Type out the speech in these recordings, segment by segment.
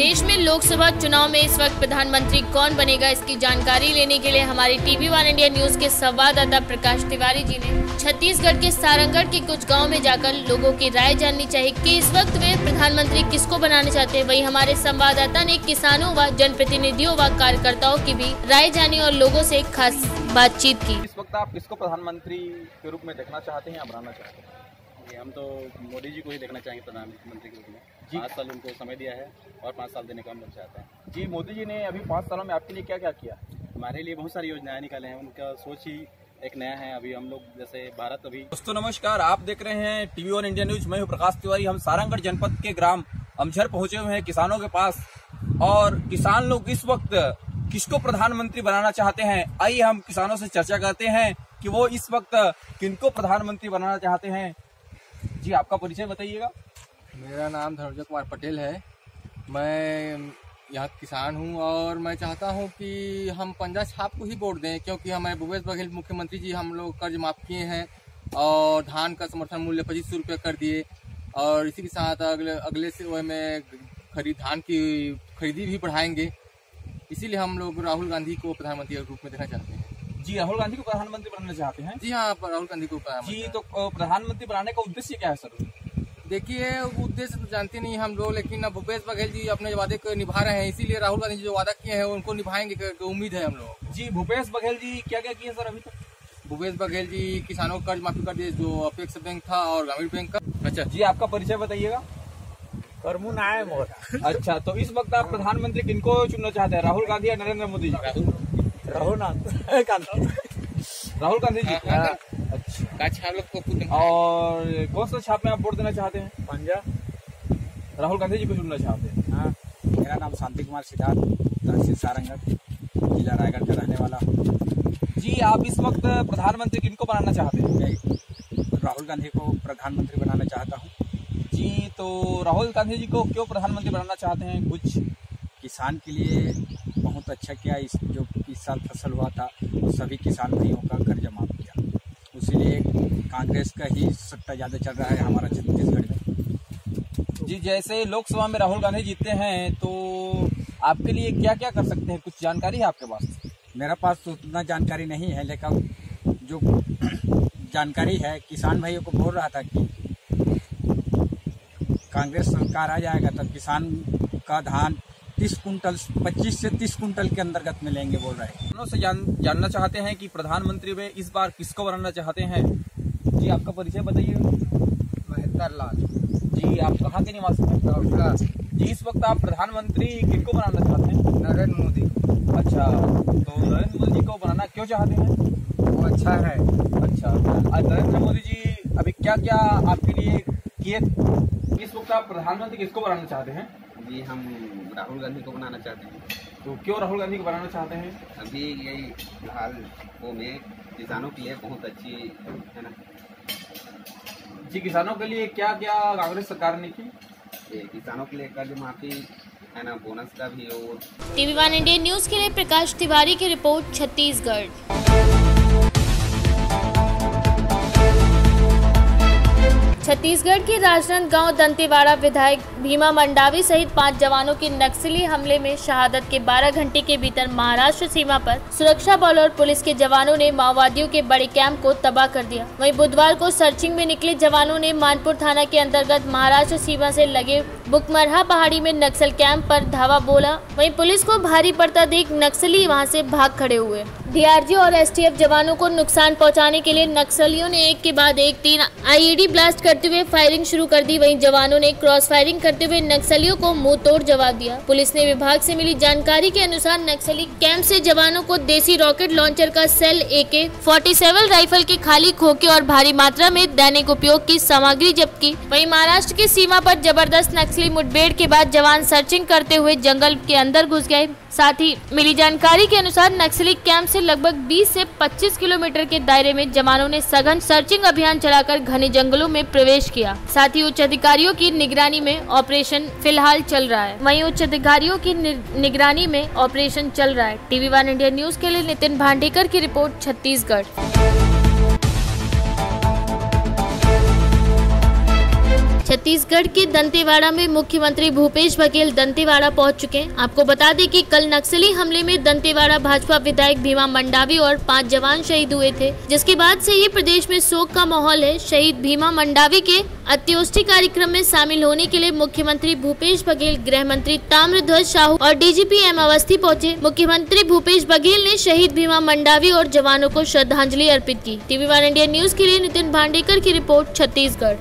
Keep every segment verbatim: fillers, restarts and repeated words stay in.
देश में लोकसभा चुनाव में इस वक्त प्रधानमंत्री कौन बनेगा, इसकी जानकारी लेने के लिए हमारी टीवी वन इंडिया न्यूज के संवाददाता प्रकाश तिवारी जी ने छत्तीसगढ़ के सारंगढ़ के कुछ गांव में जाकर लोगों की राय जाननी चाहिए कि इस वक्त वे प्रधानमंत्री किसको बनाना चाहते हैं। वहीं हमारे संवाददाता ने किसानों व जनप्रतिनिधियों व कार्यकर्ताओं की भी राय जानी और लोगों से खास बातचीत की। इस वक्त आप किसको प्रधानमंत्री के रूप में देखना चाहते हैं या बनाना चाहते हैं? हम तो मोदी जी को ही देखना चाहेंगे प्रधानमंत्री के रूप में। पाँच साल उनको समय दिया है और पाँच साल देने का हम चाहते हैं। जी, मोदी जी ने अभी पाँच सालों में आपके लिए क्या क्या किया? हमारे लिए बहुत सारी योजनाएं निकाले हैं, उनका सोच ही एक नया है। अभी हम लोग जैसे भारत अभी दोस्तों नमस्कार, आप देख रहे हैं टीवी वन इंडिया न्यूज। मैं हूं प्रकाश तिवारी। हम सारंगढ़ जनपद के ग्राम अमझर पहुंचे हुए हैं किसानों के पास, और किसान लोग इस वक्त किसको प्रधानमंत्री बनाना चाहते हैं। आइए हम किसानों से चर्चा करते हैं कि वो इस वक्त किनको प्रधानमंत्री बनाना चाहते हैं। जी, आपका परिचय बताइएगा। मेरा नाम धनंजय कुमार पटेल है। मैं यहाँ किसान हूँ और मैं चाहता हूँ कि हम पंजा छाप को ही वोट दें, क्योंकि हमारे भूपेश बघेल मुख्यमंत्री जी हम लोग कर्ज माफ किए हैं और धान का समर्थन मूल्य पच्चीस सौ रुपये कर दिए, और इसी के साथ अगले अगले से में खरीद धान की खरीदी भी बढ़ाएंगे। इसीलिए हम लोग राहुल गांधी को प्रधानमंत्री के रूप में देखना चाहते हैं। जी, राहुल गांधी को प्रधानमंत्री बनाना चाहते हैं? जी हाँ, राहुल गांधी को जी, तो प्रधानमंत्री बनाने का उद्देश्य क्या है सर? देखिए, उद्देश्य तो जानते नहीं हम लोग, लेकिन अब भूपेश बघेल जी अपने वादे को निभा रहे हैं, इसीलिए राहुल गांधी जी जो वादा किए हैं उनको निभाएंगे, उम्मीद है हम लोग। जी, भूपेश बघेल जी क्या क्या किए सर अभी तक? भूपेश बघेल जी किसानों को कर्ज माफी कर दिए, जो अपेक्स बैंक था और ग्रामीण बैंक का। अच्छा जी, आपका परिचय बताइएगा। करमुन आए मोरा। अच्छा, तो इस वक्त आप प्रधानमंत्री किनको चुनना चाहते हैं, राहुल गांधी या नरेंद्र मोदी जी? राहुल गांधी। राहुल गांधी जी। अच्छा, और कौन सा छाप में आप वोट देना चाहते हैं? पंजा। राहुल गांधी जी को चुनना चाहते हैं? हाँ, मेरा नाम शांति कुमार सिद्धार्थ, तहसील सारंगढ़, जिला रायगढ़ का रहने वाला हूँ। जी, आप इस वक्त प्रधानमंत्री किनको बनाना चाहते हैं? राहुल गांधी को प्रधानमंत्री बनाना चाहता हूँ। जी, तो राहुल गांधी जी को क्यों प्रधानमंत्री बनाना चाहते हैं? कुछ किसान के लिए बहुत अच्छा किया। इस जो इस साल फसल हुआ था सभी किसान भाइयों का कर्ज माफ किया, इसीलिए कांग्रेस का ही सट्टा ज़्यादा चल रहा है हमारा छत्तीसगढ़ में। जी, जैसे लोकसभा में राहुल गांधी जीते हैं तो आपके लिए क्या क्या कर सकते हैं, कुछ जानकारी है आपके पास? मेरा पास तो उतना जानकारी नहीं है, लेकिन जो जानकारी है किसान भाइयों को बोल रहा था कि कांग्रेस सरकार आ जाएगा तो किसान का धान तीस कुंटल पच्चीस से तीस कुंटल के अंतर्गत मिलेंगे बोल रहे हैं। उनसे जान, जानना चाहते हैं कि प्रधानमंत्री वे इस बार किसको बनाना चाहते हैं। जी, आपका परिचय बताइए। महेंद्र लाल। जी, आप कहाँ के निवासी हैं? जी, इस वक्त आप प्रधानमंत्री किनको बनाना चाहते हैं? नरेंद्र मोदी। अच्छा, तो नरेंद्र मोदी जी को बनाना क्यों चाहते हैं? वो अच्छा है। अच्छा, नरेंद्र मोदी जी अभी क्या क्या आपके लिए किए? इस वक्त आप प्रधानमंत्री किसको बनाना चाहते हैं? जी, हम राहुल गांधी को बनाना चाहते हैं। तो क्यों राहुल गांधी को बनाना चाहते हैं? अभी यही फिलहाल वो में किसानों के लिए बहुत अच्छी है ना। जी, किसानों के लिए क्या क्या कांग्रेस सरकार ने की? ये किसानों के लिए कर्ज माफी है ना, बोनस का भी। और टीवी वन इंडिया न्यूज के लिए प्रकाश तिवारी की रिपोर्ट, छत्तीसगढ़। छत्तीसगढ़ के राजनांदगांव दंतेवाड़ा विधायक भीमा मंडावी सहित पांच जवानों की नक्सली हमले में शहादत के बारह घंटे के भीतर महाराष्ट्र सीमा पर सुरक्षा बल और पुलिस के जवानों ने माओवादियों के बड़े कैंप को तबाह कर दिया। वहीं बुधवार को सर्चिंग में निकले जवानों ने मानपुर थाना के अंतर्गत महाराष्ट्र सीमा से लगे बुकमरहा पहाड़ी में नक्सल कैंप पर धावा बोला। वहीं पुलिस को भारी पड़ता देख नक्सली वहां से भाग खड़े हुए। डीआरजी और एसटीएफ जवानों को नुकसान पहुंचाने के लिए नक्सलियों ने एक के बाद एक तीन आईईडी ब्लास्ट करते हुए फायरिंग शुरू कर दी। वहीं जवानों ने क्रॉस फायरिंग करते हुए नक्सलियों को मुंह तोड़ जवाब दिया। पुलिस ने विभाग से मिली जानकारी के अनुसार नक्सली कैंप से जवानों को देसी रॉकेट लॉन्चर का cell, AK forty seven rifle के खाली खोखे और भारी मात्रा में दैनिक उपयोग की सामग्री जब्त की। वहीं महाराष्ट्र की सीमा पर जबरदस्त नक्सली मुठभेड़ के बाद जवान सर्चिंग करते हुए जंगल के अंदर घुस गए। साथ ही मिली जानकारी के अनुसार नक्सली कैंप से लगभग बीस से पच्चीस किलोमीटर के दायरे में जवानों ने सघन सर्चिंग अभियान चलाकर घने जंगलों में प्रवेश किया। साथ ही उच्च अधिकारियों की निगरानी में ऑपरेशन फिलहाल चल रहा है। वहीं उच्च अधिकारियों की निगरानी में ऑपरेशन चल रहा है। टीवी वन इंडिया न्यूज के लिए नितिन भांडेकर की रिपोर्ट, छत्तीसगढ़। छत्तीसगढ़ के दंतेवाड़ा में मुख्यमंत्री भूपेश बघेल दंतेवाड़ा पहुंच चुके हैं। आपको बता दें कि कल नक्सली हमले में दंतेवाड़ा भाजपा विधायक भीमा मंडावी और पांच जवान शहीद हुए थे, जिसके बाद से ही प्रदेश में शोक का माहौल है। शहीद भीमा मंडावी के अंत्येष्टि कार्यक्रम में शामिल होने के लिए मुख्यमंत्री भूपेश बघेल, गृह मंत्री ताम्रध्वज साहू और डीजीपी एम अवस्थी पहुंचे। मुख्यमंत्री भूपेश बघेल ने शहीद भीमा मंडावी और जवानों को श्रद्धांजलि अर्पित की। टीवी वन इंडिया न्यूज के लिए नितिन भांडेकर की रिपोर्ट, छत्तीसगढ़।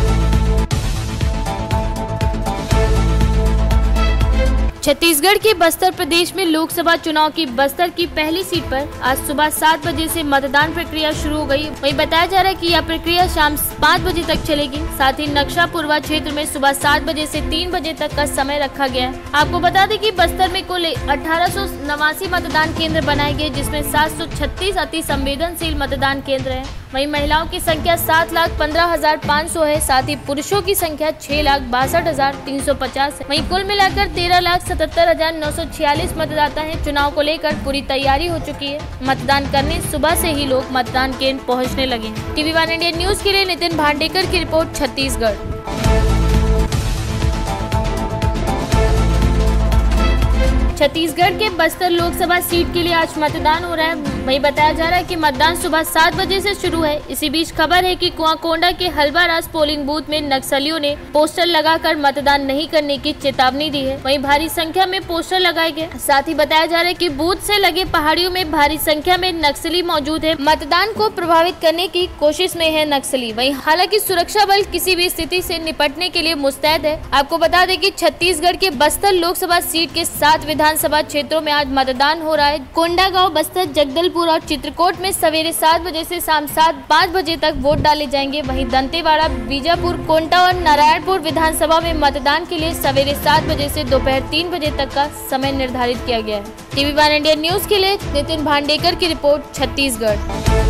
छत्तीसगढ़ के बस्तर प्रदेश में लोकसभा चुनाव की बस्तर की पहली सीट पर आज सुबह सात बजे से मतदान प्रक्रिया शुरू हो गई। वहीं बताया जा रहा है कि यह प्रक्रिया शाम पाँच बजे तक चलेगी। साथ ही नक्शा पूर्वा क्षेत्र में सुबह सात बजे से तीन बजे तक का समय रखा गया है। आपको बता दें कि बस्तर में कुल अठारह सौ नवासी मतदान केंद्र बनाए गए, जिसमें सात सौ छत्तीस अति संवेदनशील मतदान केंद्र है। वहीं महिलाओं की संख्या सात लाख पंद्रह हजार पाँच सौ है। साथ ही पुरुषों की संख्या छह लाख बासठ हजार तीन सौ पचास है। वहीं कुल मिलाकर तेरह लाख सतहत्तर हजार नौ सौ छियालीस मतदाता हैं। चुनाव को लेकर पूरी तैयारी हो चुकी है। मतदान करने सुबह से ही लोग मतदान केंद्र पहुंचने लगे हैं। टीवी वन इंडिया न्यूज के लिए नितिन भांडेकर की रिपोर्ट, छत्तीसगढ़। छत्तीसगढ़ के बस्तर लोकसभा सीट के लिए आज मतदान हो रहा है। वहीं बताया जा रहा है कि मतदान सुबह सात बजे से शुरू है। इसी बीच खबर है कि कुआकोंडा के हलबाराज पोलिंग बूथ में नक्सलियों ने पोस्टर लगाकर मतदान नहीं करने की चेतावनी दी है। वहीं भारी संख्या में पोस्टर लगाए गए। साथ ही बताया जा रहा है कि बूथ से लगे पहाड़ियों में भारी संख्या में नक्सली मौजूद है। मतदान को प्रभावित करने की कोशिश में है नक्सली। वहीं हालांकि सुरक्षा बल किसी भी स्थिति से निपटने के लिए मुस्तैद है। आपको बता दें कि छत्तीसगढ़ के बस्तर लोकसभा सीट के सात विधानसभा क्षेत्रों में आज मतदान हो रहा है। कोंडागांव, बस्तर, जगदलपुर और चित्रकोट में सवेरे सात बजे से शाम सात पाँच बजे तक वोट डाले जाएंगे। वहीं दंतेवाड़ा, बीजापुर, कोंटा और नारायणपुर विधानसभा में मतदान के लिए सवेरे सात बजे से दोपहर तीन बजे तक का समय निर्धारित किया गया है। टीवी वन इंडिया न्यूज के लिए नितिन भांडेकर की रिपोर्ट, छत्तीसगढ़।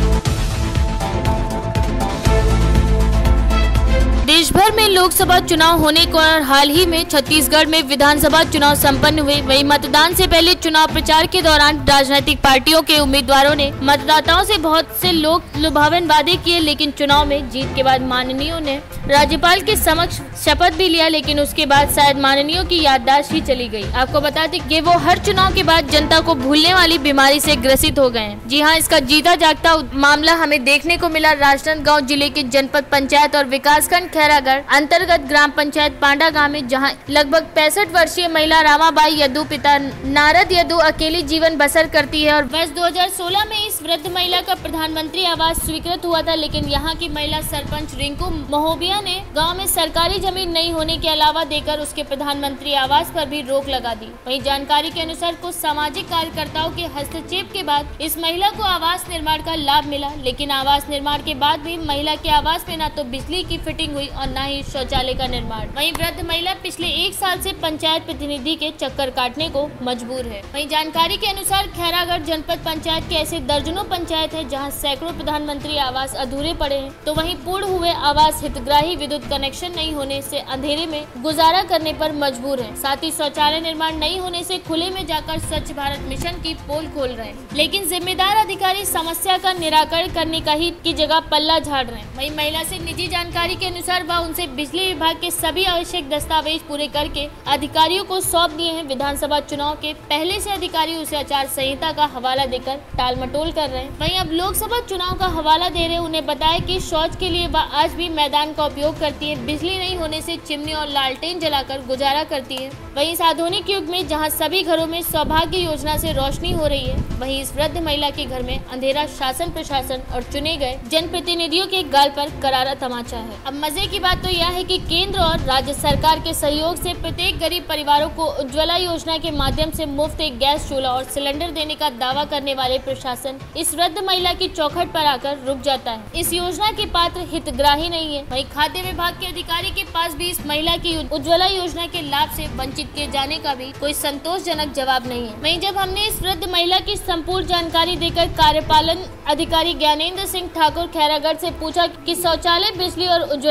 देश भर में लोकसभा चुनाव होने को और हाल ही में छत्तीसगढ़ में विधानसभा चुनाव संपन्न हुए। वहीं मतदान से पहले चुनाव प्रचार के दौरान राजनीतिक पार्टियों के उम्मीदवारों ने मतदाताओं से बहुत से लोक लुभावन वादे किए, लेकिन चुनाव में जीत के बाद माननीयों ने राज्यपाल के समक्ष शपथ भी लिया, लेकिन उसके बाद शायद माननीयों की याददाश्त ही चली गई। आपको बता दें कि वो हर चुनाव के बाद जनता को भूलने वाली बीमारी से ग्रसित हो गए हैं। जी हाँ, इसका जीता जागता मामला हमें देखने को मिला राजनांदगांव जिले के जनपद पंचायत और विकासखंड खैरागढ़ अंतर्गत ग्राम पंचायत पांडा गांव में, जहां लगभग पैंसठ वर्षीय महिला रामाबाई यदु पिता नारद यदु अकेली जीवन बसर करती है। और वर्ष दो हजार सोलह में इस वृद्ध महिला का प्रधानमंत्री आवास स्वीकृत हुआ था, लेकिन यहां की महिला सरपंच रिंकू महोबिया ने गांव में सरकारी जमीन नहीं होने के अलावा देकर उसके प्रधानमंत्री आवास पर भी रोक लगा दी। वहीं जानकारी के अनुसार कुछ सामाजिक कार्यकर्ताओं के हस्तक्षेप के बाद इस महिला को आवास निर्माण का लाभ मिला, लेकिन आवास निर्माण के बाद भी महिला के आवास में न तो बिजली की फिटिंग हुई और न ही शौचालय का निर्माण। वहीं वृद्ध महिला पिछले एक साल से पंचायत प्रतिनिधि के चक्कर काटने को मजबूर है। वहीं जानकारी के अनुसार खैरागढ़ जनपद पंचायत के ऐसे दर्जनों पंचायत है जहां सैकड़ों प्रधानमंत्री आवास अधूरे पड़े हैं, तो वहीं पूर्ण हुए आवास हितग्राही विद्युत कनेक्शन नहीं होने से अंधेरे में गुजारा करने पर मजबूर है। साथ ही शौचालय निर्माण नहीं होने से खुले में जाकर स्वच्छ भारत मिशन की पोल खोल रहे हैं, लेकिन जिम्मेदार अधिकारी समस्या का निराकरण करने का ही की जगह पल्ला झाड़ रहे हैं। वहीं महिला से निजी जानकारी के अनुसार वह उनसे बिजली विभाग के सभी आवश्यक दस्तावेज पूरे करके अधिकारियों को सौंप दिए हैं। विधानसभा चुनाव के पहले से अधिकारी उसे आचार संहिता का हवाला देकर टाल मटोल कर रहे हैं। वहीं अब लोकसभा चुनाव का हवाला दे रहे उन्हें बताया कि शौच के लिए वह आज भी मैदान का उपयोग करती है। बिजली नहीं होने से चिमनी और लालटेन जलाकर गुजारा करती है। वहीं इस आधुनिक युग में जहां सभी घरों में सौभाग्य योजना से रोशनी हो रही है, वहीं इस वृद्ध महिला के घर में अंधेरा शासन प्रशासन और चुने गए जनप्रतिनिधियों के गाल पर करारा तमाचा है। अब मजे की बात तो यह है कि केंद्र और राज्य सरकार के सहयोग से प्रत्येक गरीब परिवारों को उज्ज्वला योजना के माध्यम से मुफ्त एक गैस चूल्हा और सिलेंडर देने का दावा करने वाले प्रशासन इस वृद्ध महिला की चौखट पर आकर रुक जाता है। इस योजना के पात्र हितग्राही नहीं है। वहीं खाद्य विभाग के अधिकारी के पास भी इस महिला की उज्ज्वला योजना के लाभ से वंचित किए जाने का भी कोई संतोषजनक जवाब नहीं है। वहीं जब हमने इस वृद्ध महिला की संपूर्ण जानकारी देकर कार्यपालन अधिकारी ज्ञानेंद्र सिंह ठाकुर खैरागढ़ से पूछा कि शौचालय, बिजली और उज्ज्वला योजना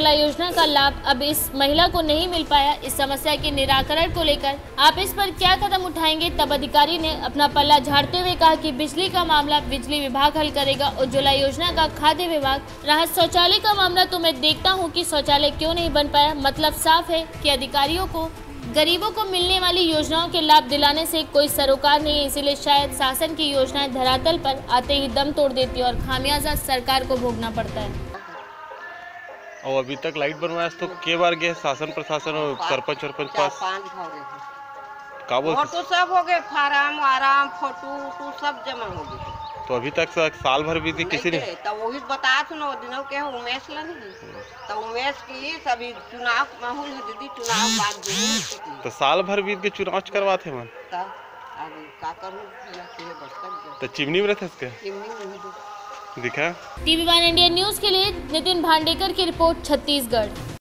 योजना का लाभ अब इस महिला को नहीं मिल पाया। इस समस्या के निराकरण को लेकर आप इस पर क्या कदम उठाएंगे? तब अधिकारी ने अपना पल्ला झाड़ते हुए कहा कि बिजली का मामला बिजली विभाग हल करेगा, उज्ज्वला योजना का खाद्य विभाग, रहा शौचालय का मामला तो मैं देखता हूँ कि शौचालय क्यों नहीं बन पाया। मतलब साफ है कि अधिकारियों को गरीबों को मिलने वाली योजनाओं के लाभ दिलाने से कोई सरोकार नहीं है, इसीलिए शायद शासन की योजनाएं धरातल पर आते ही दम तोड़ देती है और खामियाजा सरकार को भोगना पड़ता है। और अभी तक लाइट बनवाया तो के बार गए शासन प्रशासन और सरपंच सरपंच पास का बोल फोटो सब हो गए, फार्म आराम फोटो वोटो सब जमा हो गए। तो अभी तक साल भर भी किसी ने तो वही बता सुनो दिनों के उमेश ला नहीं तो उमेश की सभी चुनाव माहौल है दीदी, चुनाव बाद तो साल भर बीत के चुनाव करवाते मन अब का करूं तो चिमनी में रहते इसके चिमनी दिखा। टीवी वन इंडिया न्यूज के लिए नितिन भांडेकर की रिपोर्ट, छत्तीसगढ़।